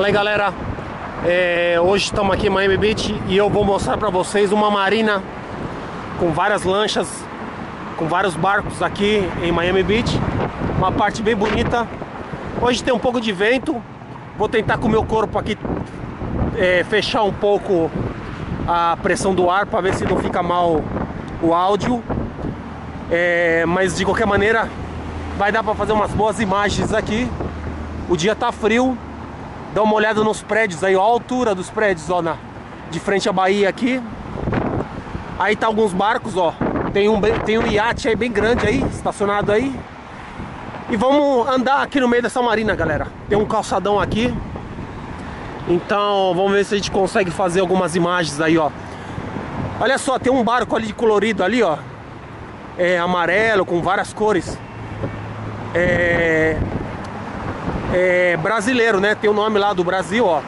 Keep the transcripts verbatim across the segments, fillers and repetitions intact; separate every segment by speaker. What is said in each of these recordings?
Speaker 1: Fala aí, galera. É, hoje estamos aqui em Miami Beach e eu vou mostrar para vocês uma marina com várias lanchas, com vários barcos aqui em Miami Beach. Uma parte bem bonita. Hoje tem um pouco de vento. Vou tentar com o meu corpo aqui é, fechar um pouco a pressão do ar para ver se não fica mal o áudio. É, mas de qualquer maneira vai dar para fazer umas boas imagens aqui. O dia tá frio. Dá uma olhada nos prédios aí, ó, a altura dos prédios, ó, na, de frente à Bahia aqui. Aí tá alguns barcos, ó. Tem um, tem um iate aí bem grande aí, estacionado aí. E vamos andar aqui no meio dessa marina, galera. Tem um calçadão aqui. Então vamos ver se a gente consegue fazer algumas imagens aí, ó. Olha só, tem um barco ali de colorido ali, ó. É amarelo, com várias cores. É... É brasileiro, né? Tem o nome lá do Brasil, ó.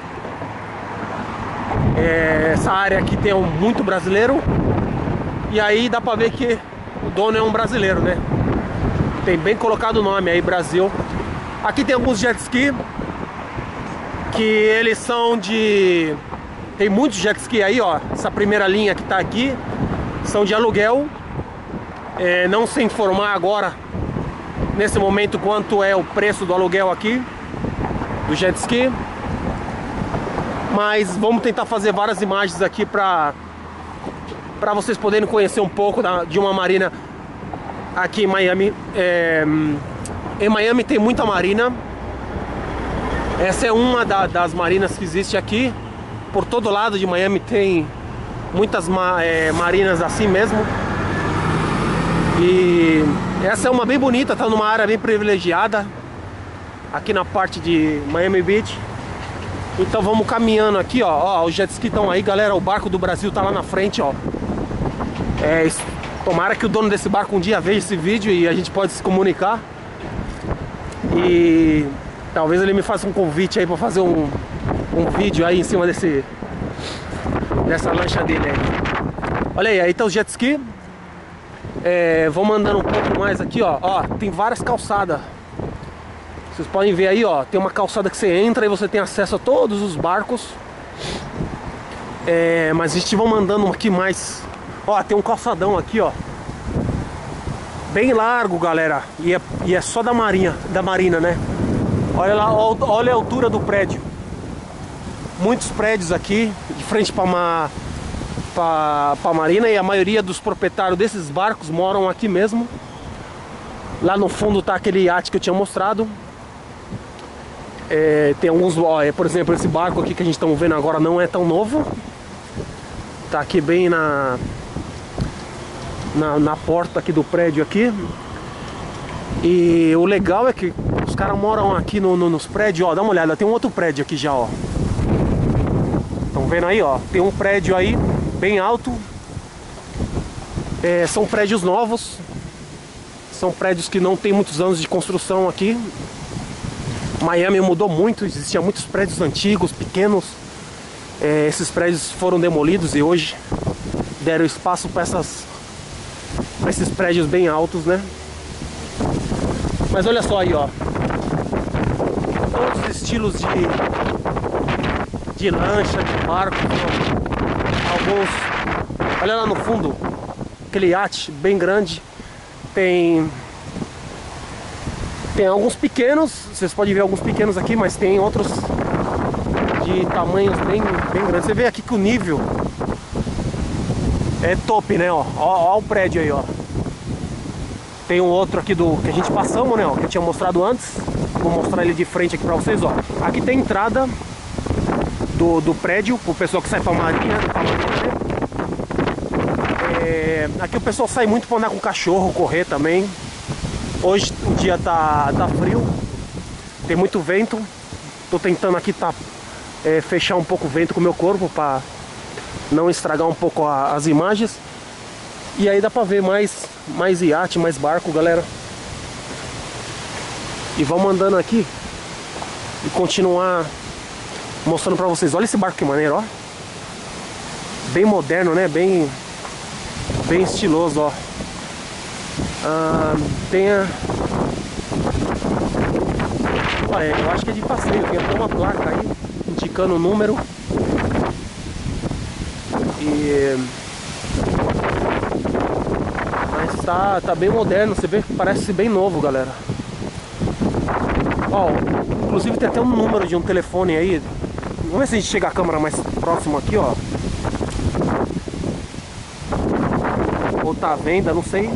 Speaker 1: É, essa área aqui tem um, muito brasileiro. E aí dá pra ver que o dono é um brasileiro, né? Tem bem colocado o nome aí, Brasil. Aqui tem alguns jet ski que eles são de... Tem muitos jet ski aí, ó. Essa primeira linha que tá aqui são de aluguel. É, não sei informar agora nesse momento quanto é o preço do aluguel aqui do jet ski, mas vamos tentar fazer várias imagens aqui para para vocês poderem conhecer um pouco da, de uma marina aqui em Miami. É, em Miami tem muita marina. Essa é uma da, das marinas que existe aqui. Por todo lado de Miami tem muitas é, marinas assim mesmo. E essa é uma bem bonita, tá numa área bem privilegiada aqui na parte de Miami Beach. Então vamos caminhando aqui, ó, ó, os jet ski estão aí, galera. O barco do Brasil tá lá na frente, ó. É, tomara que o dono desse barco um dia veja esse vídeo e a gente pode se comunicar. E talvez ele me faça um convite aí para fazer um, um vídeo aí em cima desse dessa lancha dele aí. Olha aí, aí tá os jet ski. É, vamos andando um pouco mais aqui, ó. Ó, tem várias calçadas. Vocês podem ver aí, ó. Tem uma calçada que você entra e você tem acesso a todos os barcos. É, mas a gente vai mandando aqui mais. Ó, tem um calçadão aqui, ó. Bem largo, galera. E é, e é só da marinha, da marina, né? Olha lá, ó, olha a altura do prédio. Muitos prédios aqui, de frente para uma para a marina, e a maioria dos proprietários desses barcos moram aqui mesmo. Lá no fundo tá aquele iate que eu tinha mostrado. É, tem alguns, ó, é, por exemplo, esse barco aqui que a gente está vendo agora não é tão novo. Tá aqui bem na, na na porta aqui do prédio aqui. E o legal é que os caras moram aqui no, no, nos prédios, ó. Dá uma olhada, tem um outro prédio aqui já, ó. Estão vendo aí, ó? Tem um prédio aí bem alto. É, são prédios novos. São prédios que não tem muitos anos de construção aqui. Miami mudou muito. Existiam muitos prédios antigos, pequenos. É, esses prédios foram demolidos e hoje deram espaço para essas para esses prédios bem altos, né? Mas olha só aí, ó. Todos os estilos de de lancha, de barco, alguns. Olha lá no fundo, aquele iate bem grande. Tem tem alguns pequenos, vocês podem ver alguns pequenos aqui, mas tem outros de tamanhos bem, bem grandes. Você vê aqui que o nível é top, né? Ó, ó, ó o prédio aí, ó. Tem um outro aqui do que a gente passamos, né? Ó, que eu tinha mostrado antes. Vou mostrar ele de frente aqui pra vocês, ó. Aqui tem entrada Do, do prédio, o pessoal que sai pra marinha, pra marinha, né? É, aqui o pessoal sai muito pra andar com cachorro, correr também. Hoje o dia tá, tá frio, tem muito vento. Tô tentando aqui tá, é, fechar um pouco o vento com o meu corpo pra não estragar um pouco a, as imagens. E aí dá pra ver mais, mais iate, mais barco, galera. E vamos andando aqui e continuar mostrando pra vocês. Olha esse barco que maneiro, ó. Bem moderno, né? Bem Bem estiloso, ó. Ah, tem a... Olha, eu acho que é de passeio. Tem até uma placa aí indicando o número. E... Mas tá, tá bem moderno, você vê que parece bem novo, galera. Ó, inclusive tem até um número de um telefone aí. Vamos ver se a gente chega a câmera mais próximo aqui, ó. Ou tá à venda, não sei.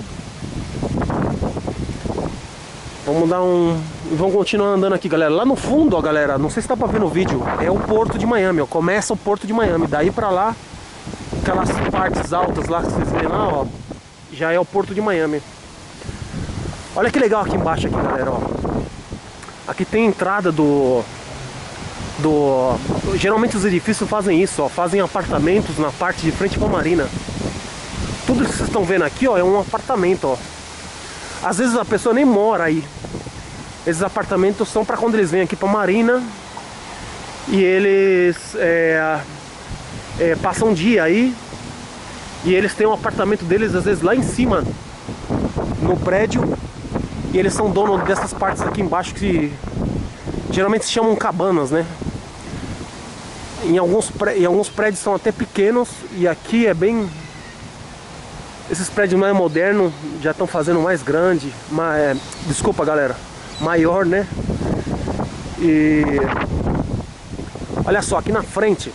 Speaker 1: Vamos dar um... Vamos continuar andando aqui, galera. Lá no fundo, ó, galera, não sei se dá pra ver no vídeo, é o Porto de Miami, ó. Começa o Porto de Miami. Daí pra lá, aquelas partes altas lá que vocês veem lá, ó, já é o Porto de Miami. Olha que legal aqui embaixo, aqui, galera, ó. Aqui tem a entrada do... do... Geralmente os edifícios fazem isso, ó. Fazem apartamentos na parte de frente pra marina. Tudo que vocês estão vendo aqui, ó, é um apartamento, ó. Às vezes a pessoa nem mora aí. Esses apartamentos são para quando eles vêm aqui pra marina. E eles é, é, passam um dia aí. E eles têm um apartamento deles, às vezes, lá em cima, no prédio. E eles são donos dessas partes aqui embaixo que geralmente se chamam cabanas, né? Em alguns, pré... em alguns prédios são até pequenos. E aqui é bem... Esses prédios mais modernos já estão fazendo mais grande. Mas, é... Desculpa, galera. Maior, né? E... Olha só, aqui na frente...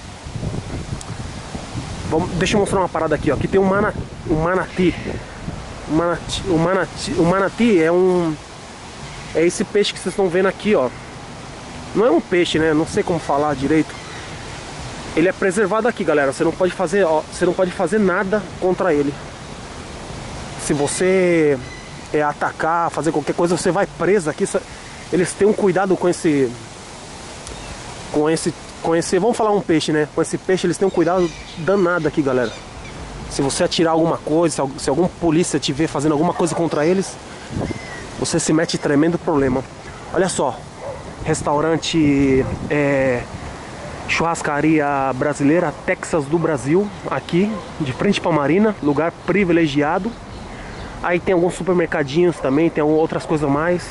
Speaker 1: Vamos... Deixa eu mostrar uma parada aqui, ó. Aqui tem um, mana... um manati. O manati, o manati, o manati é um... É esse peixe que vocês estão vendo aqui, ó. Não é um peixe, né? Não sei como falar direito. Ele é preservado aqui, galera. Você não pode fazer, ó, você não pode fazer nada contra ele. Se você é, atacar, fazer qualquer coisa, você vai preso aqui. Eles têm um cuidado com esse... Com esse... Com esse... Vamos falar um peixe, né? Com esse peixe eles têm um cuidado danado aqui, galera. Se você atirar alguma coisa, se algum polícia te ver fazendo alguma coisa contra eles, você se mete em tremendo problema. Olha só, restaurante é, churrascaria brasileira Texas do Brasil, aqui de frente para a marina, lugar privilegiado. Aí tem alguns supermercadinhos também, tem outras coisas mais.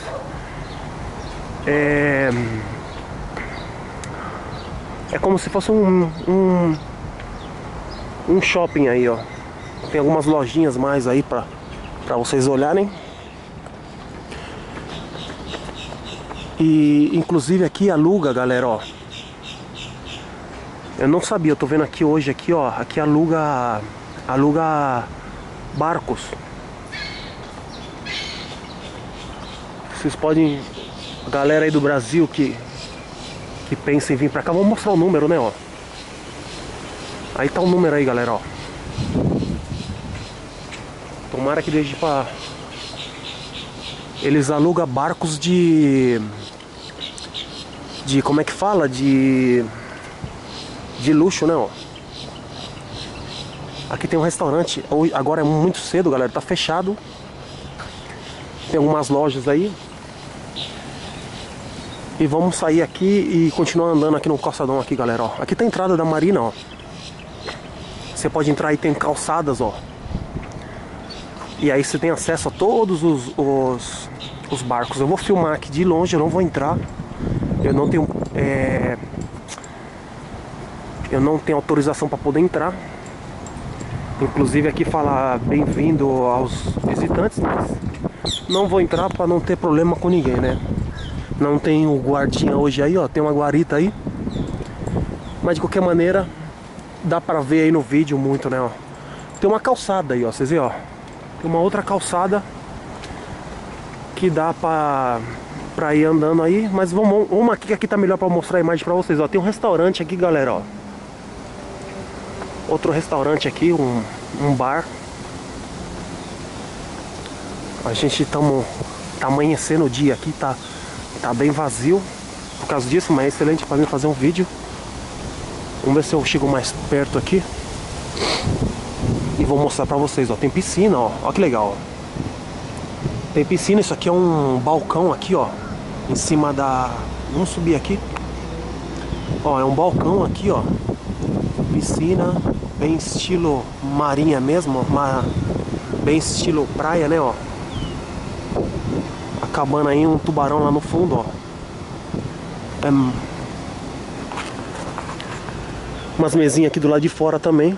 Speaker 1: É, é como se fosse um, um um shopping aí, ó. Tem algumas lojinhas mais aí pra, pra vocês olharem. E inclusive aqui aluga, galera, ó. Eu não sabia, eu tô vendo aqui hoje aqui, ó. Aqui aluga Aluga barcos. Vocês podem, a galera aí do Brasil que Que pensa em vir pra cá, vou mostrar o número, né, ó. Aí tá o número aí, galera, ó. Tomara que deixe pra... Eles alugam barcos de... De... Como é que fala? De... De luxo, né, ó. Aqui tem um restaurante. Agora é muito cedo, galera. Tá fechado. Tem algumas lojas aí. E vamos sair aqui e continuar andando aqui no calçadão aqui, galera, ó. Aqui tá a entrada da marina, ó. Você pode entrar aí, tem calçadas, ó. E aí você tem acesso a todos os, os, os barcos. Eu vou filmar aqui de longe, eu não vou entrar. Eu não tenho... É... Eu não tenho autorização para poder entrar. Inclusive aqui fala bem-vindo aos visitantes, mas não vou entrar para não ter problema com ninguém, né? Não tem o guardinha hoje aí, ó. Tem uma guarita aí. Mas de qualquer maneira, dá pra ver aí no vídeo muito, né, ó. Tem uma calçada aí, ó. Vocês veem, ó. Tem uma outra calçada que dá pra, pra ir andando aí. Mas vamos, vamos aqui, que aqui tá melhor pra mostrar a imagem pra vocês, ó. Tem um restaurante aqui, galera, ó. Outro restaurante aqui, um, um bar. A gente tamo, tá amanhecendo o dia aqui, tá... Tá bem vazio por causa disso, mas é excelente para mim fazer um vídeo. Vamos ver se eu chego mais perto aqui e vou mostrar pra vocês, ó. Tem piscina, ó. Ó que legal, ó. Tem piscina, isso aqui é um balcão aqui, ó. Em cima da... Vamos subir aqui. Ó, é um balcão aqui, ó. Piscina, bem estilo marinha mesmo, uma... bem estilo praia, né, ó. Cabana aí, um tubarão lá no fundo, ó. É... umas mesinhas aqui do lado de fora também.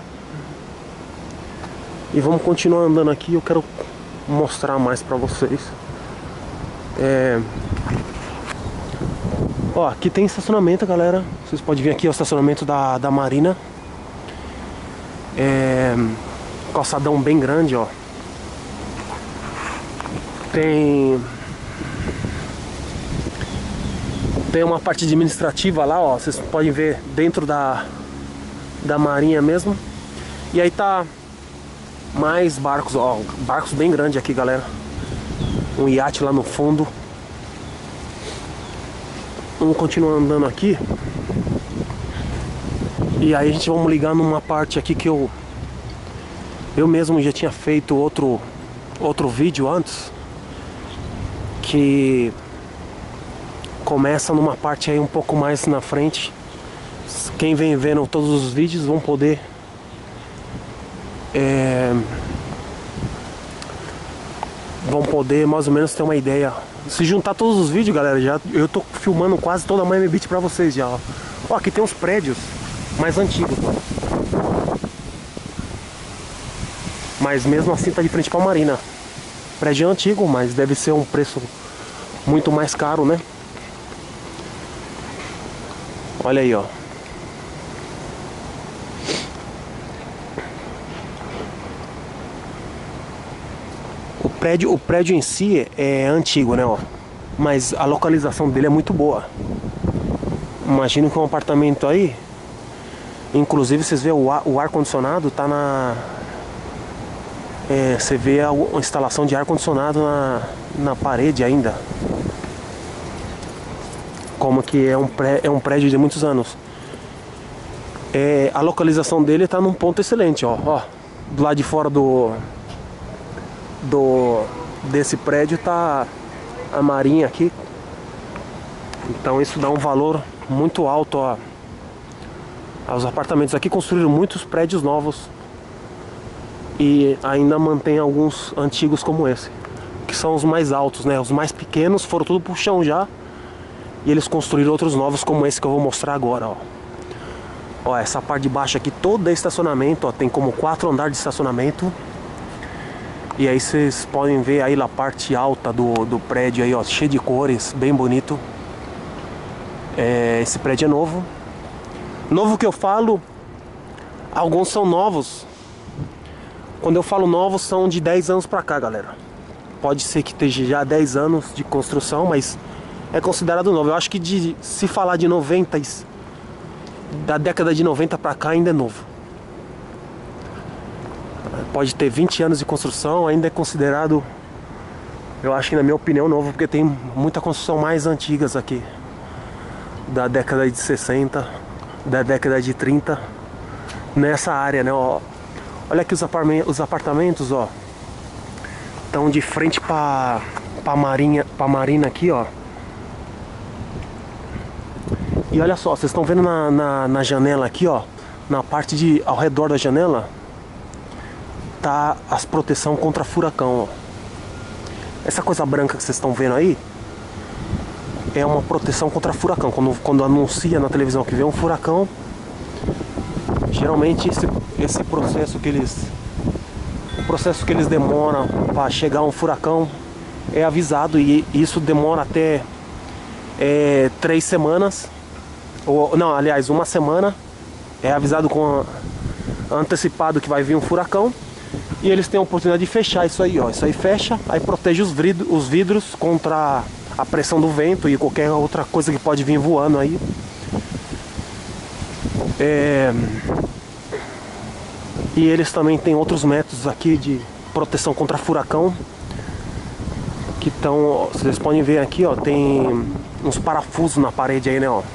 Speaker 1: E vamos continuar andando aqui. Eu quero mostrar mais pra vocês. É... Ó, aqui tem estacionamento, galera. Vocês podem vir aqui, é o estacionamento da, da Marina. É... Calçadão bem grande, ó. Tem... Tem uma parte administrativa lá, ó. Vocês podem ver dentro da, da Marinha mesmo. E aí tá mais barcos, ó. Barcos bem grandes aqui, galera. Um iate lá no fundo. Vamos continuar andando aqui. E aí a gente vamos ligar numa parte aqui que eu Eu mesmo já tinha feito outro Outro vídeo antes, que começa numa parte aí um pouco mais na frente. Quem vem vendo todos os vídeos vão poder é, Vão poder mais ou menos ter uma ideia. Se juntar todos os vídeos, galera, já eu tô filmando quase toda a Miami Beach pra vocês já, ó. Ó, aqui tem uns prédios mais antigos, ó. Mas mesmo assim tá de frente pra Marina. Prédio antigo, mas deve ser um preço muito mais caro, né? Olha aí, ó. O prédio, o prédio em si é antigo, né, ó. Mas a localização dele é muito boa. Imagino que um apartamento aí, inclusive vocês vê o ar, o ar-condicionado tá na... É, você vê a instalação de ar-condicionado na, na parede ainda. Como que é um, pré, é um prédio de muitos anos. É, a localização dele está num ponto excelente, ó, ó. Do lado de fora do, do desse prédio tá a Marinha aqui. Então isso dá um valor muito alto, ó, aos apartamentos. Aqui construíram muitos prédios novos. E ainda mantém alguns antigos como esse, que são os mais altos, né? Os mais pequenos foram tudo pro chão já. E eles construíram outros novos como esse que eu vou mostrar agora, ó. Ó, essa parte de baixo aqui toda é estacionamento, ó. Tem como quatro andares de estacionamento. E aí vocês podem ver aí a parte alta do, do prédio aí, ó, cheio de cores, bem bonito. É, esse prédio é novo. Novo que eu falo, alguns são novos. Quando eu falo novos, são de dez anos pra cá, galera. Pode ser que esteja já dez anos de construção, mas é considerado novo. Eu acho que de, se falar de noventa, da década de noventa pra cá, ainda é novo. Pode ter vinte anos de construção, ainda é considerado, eu acho que na minha opinião, novo, porque tem muita construção mais antigas aqui, da década de sessenta, da década de trinta, nessa área, né, ó. Olha aqui os apartamentos, ó. Estão de frente pra, pra, marinha, pra Marina aqui, ó. E olha só, vocês estão vendo na, na, na janela aqui, ó. Na parte de, ao redor da janela, tá as proteção contra furacão, ó. Essa coisa branca que vocês estão vendo aí é uma proteção contra furacão. Quando, quando anuncia na televisão que vem um furacão, geralmente esse, esse processo que eles o processo que eles demoram para chegar um furacão é avisado, e isso demora até é, três semanas, ou não, aliás, uma semana. É avisado com a, antecipado que vai vir um furacão, e eles têm a oportunidade de fechar isso aí, ó. Isso aí fecha, aí protege os vidros, os vidros contra a pressão do vento e qualquer outra coisa que pode vir voando aí. É... E eles também têm outros métodos aqui de proteção contra furacão, que estão, vocês podem ver aqui, ó, tem uns parafusos na parede aí, né, ó.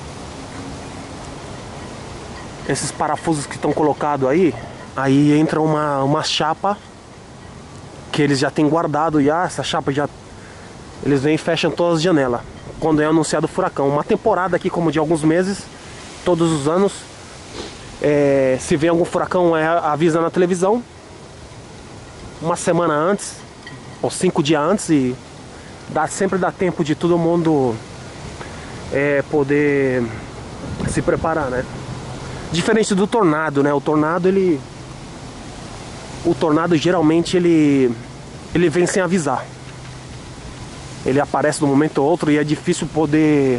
Speaker 1: Esses parafusos que estão colocados aí, aí entra uma, uma chapa que eles já têm guardado já, essa chapa já, eles vêm e fecham todas as janelas quando é anunciado o furacão. Uma temporada aqui como de alguns meses, todos os anos. É, se vem algum furacão, é, avisa na televisão uma semana antes ou cinco dias antes, e dá, sempre dá tempo de todo mundo é, poder se preparar, né? Diferente do tornado, né? O tornado, ele... O tornado, geralmente, ele... Ele vem sem avisar. Ele aparece de um momento ou outro e é difícil poder...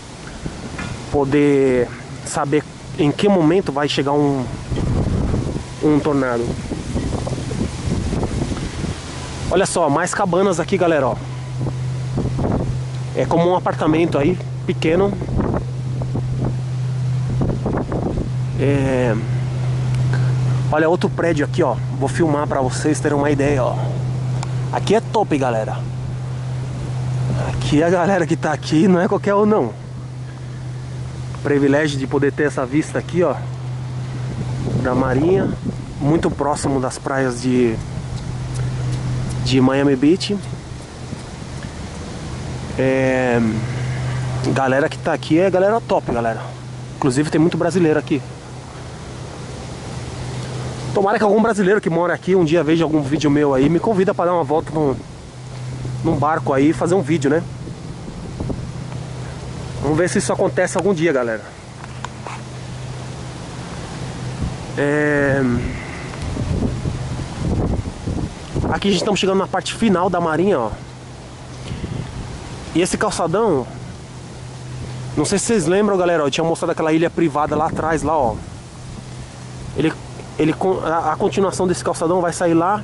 Speaker 1: Poder saber em que momento vai chegar um... Um tornado. Olha só, mais cabanas aqui, galera, ó. É como um apartamento aí, pequeno. É... Olha, outro prédio aqui, ó. Vou filmar pra vocês terem uma ideia, ó. Aqui é top, galera. Aqui a galera que tá aqui não é qualquer um, não. Privilégio de poder ter essa vista aqui, ó, da marinha. Muito próximo das praias de De Miami Beach. É... Galera que tá aqui é galera top, galera. Inclusive tem muito brasileiro aqui. Tomara que algum brasileiro que mora aqui um dia veja algum vídeo meu aí, me convida para dar uma volta num, num barco aí e fazer um vídeo, né? Vamos ver se isso acontece algum dia, galera. É... Aqui a gente estamos chegando na parte final da marinha, ó. E esse calçadão, não sei se vocês lembram, galera, ó, eu tinha mostrado aquela ilha privada lá atrás, lá, ó. Ele, ele, a, a continuação desse calçadão vai sair lá,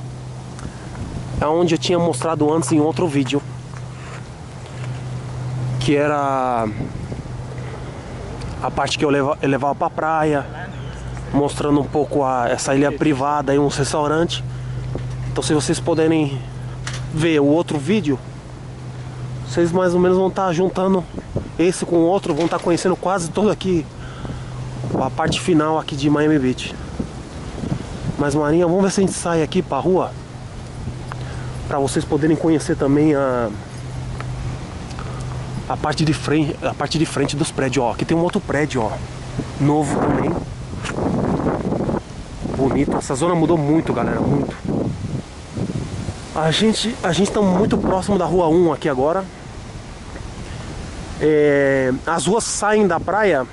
Speaker 1: é onde eu tinha mostrado antes em outro vídeo, que era a parte que eu, leva, eu levava pra praia, mostrando um pouco a, essa ilha privada e uns restaurantes. Então, se vocês puderem ver o outro vídeo, vocês mais ou menos vão estar juntando esse com o outro, vão estar conhecendo quase todo aqui a parte final aqui de Miami Beach. Mas marinha, vamos ver se a gente sai aqui pra rua, pra vocês poderem conhecer também a a parte de frente, a parte de frente dos prédios, ó. Aqui tem um outro prédio, ó, novo também. Bonito. Essa zona mudou muito, galera, muito. A gente a gente tá muito próximo da rua um aqui agora. É, as ruas saem da praia,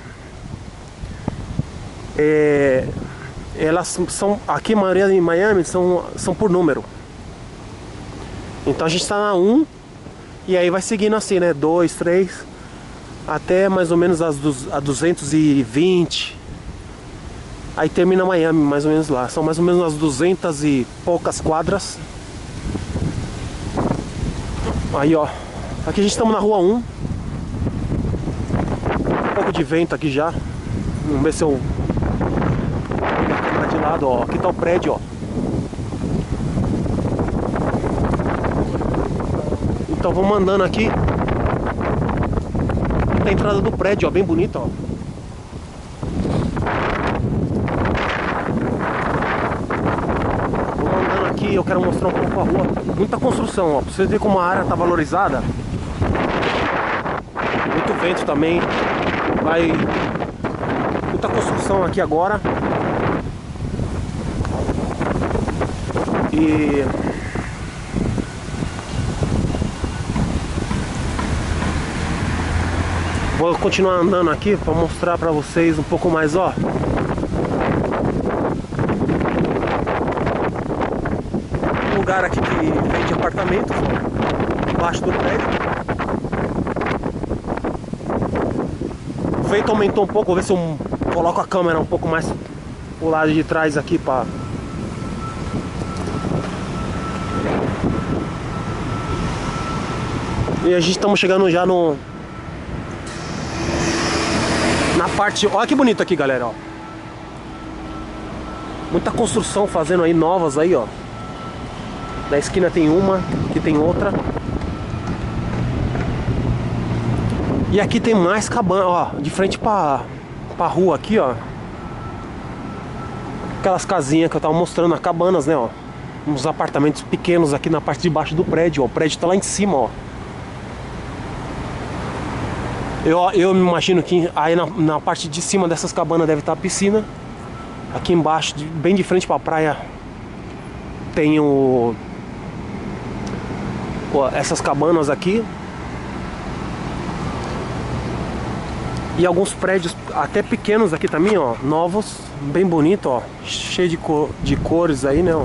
Speaker 1: é, elas são, aqui a maioria em Miami são, são por número. Então a gente tá na um e aí vai seguindo assim, né, dois, três, até mais ou menos as a duzentos e vinte. Aí termina Miami, mais ou menos lá. São mais ou menos umas duzentas e poucas quadras. Aí, ó, aqui a gente estamos na rua um. Um pouco de vento aqui já. Vamos ver se eu pego a câmera de lado, ó. Aqui tá o prédio, ó. Então vamos andando aqui. Tem a entrada do prédio, ó, bem bonita, ó. Vamos andando aqui, eu quero mostrar um pouco a rua. Muita construção, ó, pra vocês verem como a área tá valorizada. Muito vento também. Vai... Muita construção aqui agora. E... vou continuar andando aqui para mostrar para vocês um pouco mais, ó. Um lugar aqui que vende apartamentos, ó, embaixo do prédio. O vento aumentou um pouco, vou ver se eu coloco a câmera um pouco mais pro lado de trás aqui para... E a gente estamos chegando já no... na parte... Olha que bonito aqui, galera, ó. Muita construção fazendo aí, novas aí, ó. Na esquina tem uma, aqui tem outra. E aqui tem mais cabana, ó. De frente pra, pra rua aqui, ó. Aquelas casinhas que eu tava mostrando, as cabanas, né, ó. Uns apartamentos pequenos aqui na parte de baixo do prédio, ó. O prédio tá lá em cima, ó. Eu, eu me imagino que aí na, na parte de cima dessas cabanas deve estar a piscina. Aqui embaixo, de, bem de frente para a praia, tem o, ó, essas cabanas aqui. E alguns prédios até pequenos aqui também, ó, novos, bem bonito, ó, cheio de, cor, de cores aí, né, ó.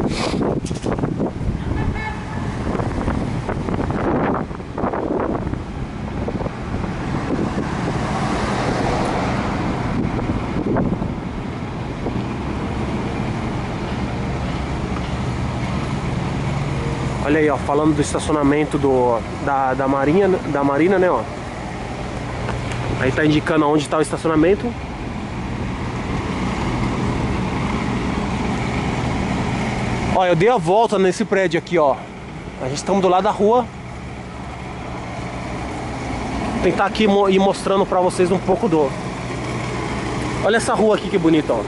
Speaker 1: Olha aí, ó, falando do estacionamento do, da, da, marinha, da Marina, né, ó. Aí tá indicando onde tá o estacionamento. Ó, eu dei a volta nesse prédio aqui, ó. A gente estamos do lado da rua. Vou tentar aqui ir mostrando pra vocês um pouco do... Olha essa rua aqui que bonita, ó.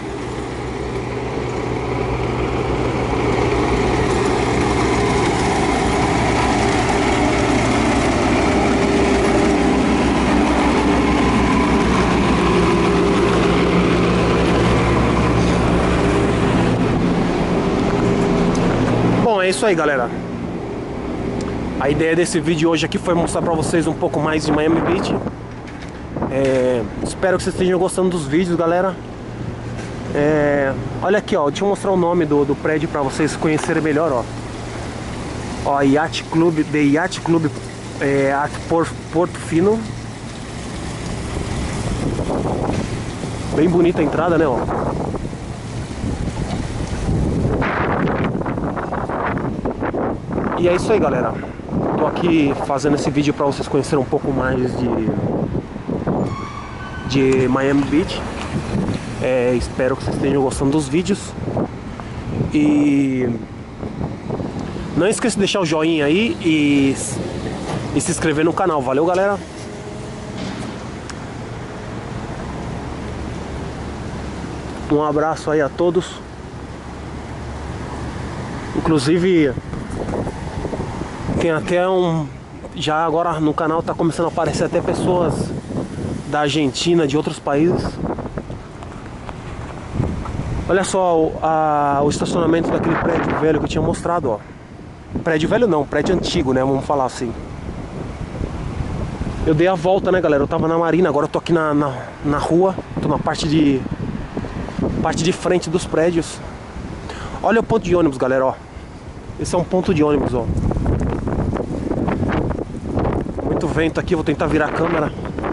Speaker 1: É isso aí, galera. A ideia desse vídeo hoje aqui foi mostrar pra vocês um pouco mais de Miami Beach. é, Espero que vocês estejam gostando dos vídeos, galera. é, Olha aqui, ó, deixa eu mostrar o nome do, do prédio pra vocês conhecerem melhor, ó. Ó, Yacht Club, The Yacht Club é, at Porto Fino. Bem bonita a entrada, né, ó. E é isso aí, galera. Tô aqui fazendo esse vídeo pra vocês conhecerem um pouco mais de de Miami Beach. é, Espero que vocês estejam gostando dos vídeos. E não esqueça de deixar o joinha aí e, e se inscrever no canal. Valeu, galera. Um abraço aí a todos. Inclusive tem até um... Já agora no canal tá começando a aparecer até pessoas da Argentina, de outros países. Olha só o, a, o estacionamento daquele prédio velho que eu tinha mostrado, ó. Prédio velho não, prédio antigo, né, vamos falar assim. Eu dei a volta, né, galera, eu tava na Marina, agora eu tô aqui na, na, na rua. Tô na parte de parte de frente dos prédios. Olha o ponto de ônibus, galera, ó. Esse é um ponto de ônibus, ó. Muito vento aqui, vou tentar virar a câmera.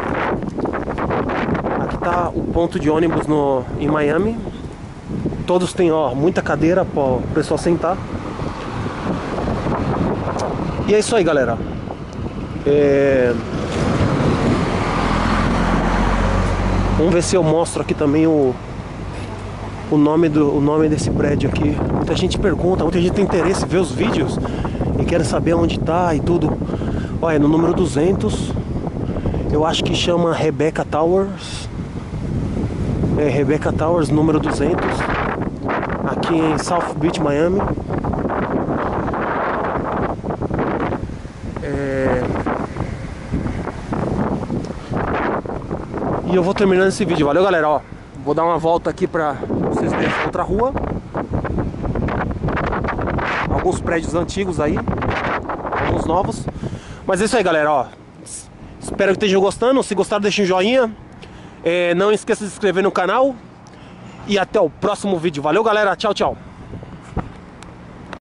Speaker 1: Aqui tá o ponto de ônibus no, em Miami. Todos têm, ó, muita cadeira para o pessoal sentar. E é isso aí, galera. É... Vamos ver se eu mostro aqui também o o nome do o nome desse prédio aqui. Muita gente pergunta, muita gente tem interesse em ver os vídeos e quer saber onde tá e tudo. Olha, no número duzentos, eu acho que chama Rebecca Towers. É, Rebecca Towers, número duzentos, aqui em South Beach, Miami. É... E eu vou terminando esse vídeo. Valeu, galera, ó. Vou dar uma volta aqui pra vocês verem outra rua. Alguns prédios antigos aí, alguns novos. Mas é isso aí, galera, ó. Espero que estejam gostando. Se gostaram, deixem um joinha. é, Não esqueça de se inscrever no canal. E até o próximo vídeo. Valeu, galera, tchau, tchau.